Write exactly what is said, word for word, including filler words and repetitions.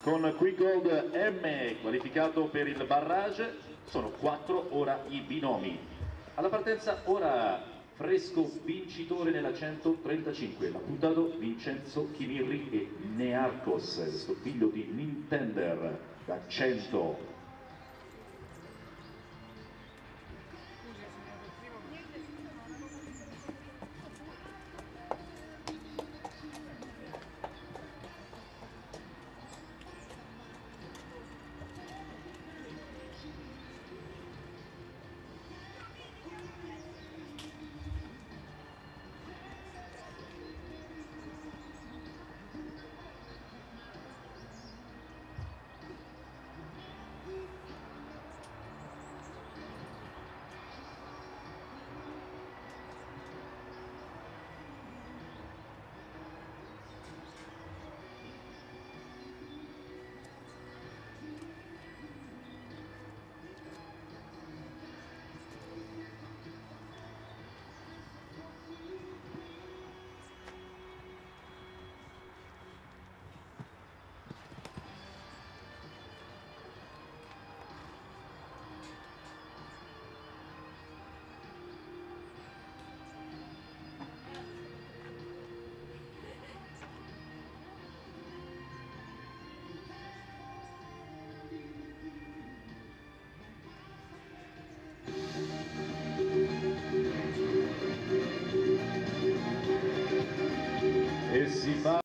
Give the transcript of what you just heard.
con Quick Gold M qualificato per il barrage. Sono quattro ora i binomi. Alla partenza ora Fresco vincitore nella centotrentacinque, l'appuntato Vincenzo Chimirri e Nearcos, questo figlio di Nintender da cento.